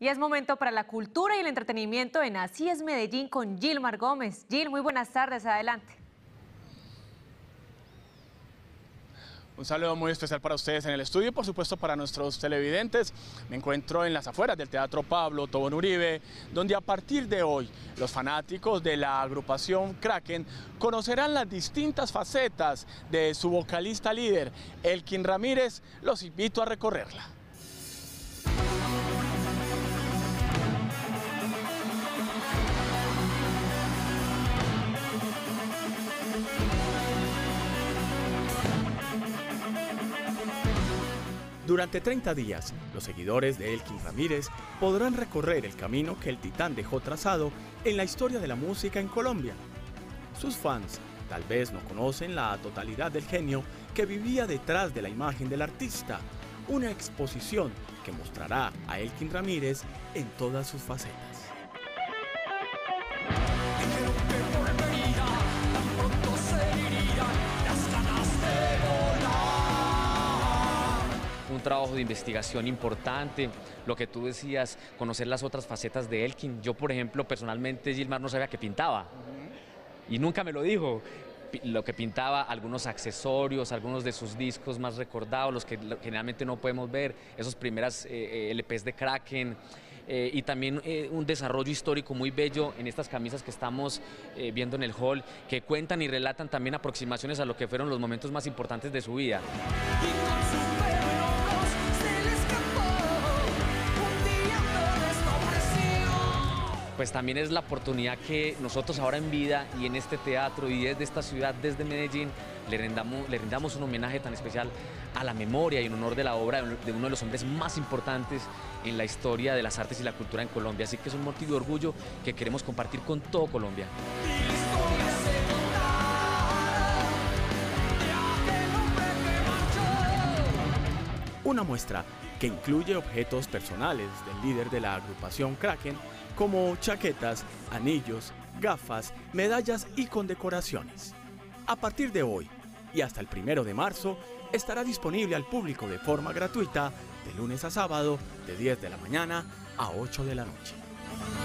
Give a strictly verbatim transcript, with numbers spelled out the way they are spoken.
Y es momento para la cultura y el entretenimiento en Así es Medellín con Gilmar Gómez. Gil, muy buenas tardes, adelante. Un saludo muy especial para ustedes en el estudio y por supuesto para nuestros televidentes. Me encuentro en las afueras del Teatro Pablo Tobón Uribe, donde a partir de hoy los fanáticos de la agrupación Kraken conocerán las distintas facetas de su vocalista líder, Elkin Ramírez. Los invito a recorrerla. Durante treinta días, los seguidores de Elkin Ramírez podrán recorrer el camino que el titán dejó trazado en la historia de la música en Colombia. Sus fans tal vez no conocen la totalidad del genio que vivía detrás de la imagen del artista, una exposición que mostrará a Elkin Ramírez en todas sus facetas. Un trabajo de investigación importante, lo que tú decías, conocer las otras facetas de Elkin. Yo, por ejemplo, personalmente, Gilmar no sabía que pintaba, y nunca me lo dijo. Lo que pintaba, algunos accesorios, algunos de sus discos más recordados, los que generalmente no podemos ver, esos primeras eh, L Pes de Kraken, eh, y también eh, un desarrollo histórico muy bello en estas camisas que estamos eh, viendo en el hall, que cuentan y relatan también aproximaciones a lo que fueron los momentos más importantes de su vida. Pues también es la oportunidad que nosotros ahora en vida y en este teatro y desde esta ciudad, desde Medellín, le rindamos, le rindamos un homenaje tan especial a la memoria y en honor de la obra de uno de los hombres más importantes en la historia de las artes y la cultura en Colombia. Así que es un motivo de orgullo que queremos compartir con todo Colombia. Una muestra que incluye objetos personales del líder de la agrupación Kraken, como chaquetas, anillos, gafas, medallas y condecoraciones. A partir de hoy y hasta el primero de marzo estará disponible al público de forma gratuita de lunes a sábado de diez de la mañana a ocho de la noche.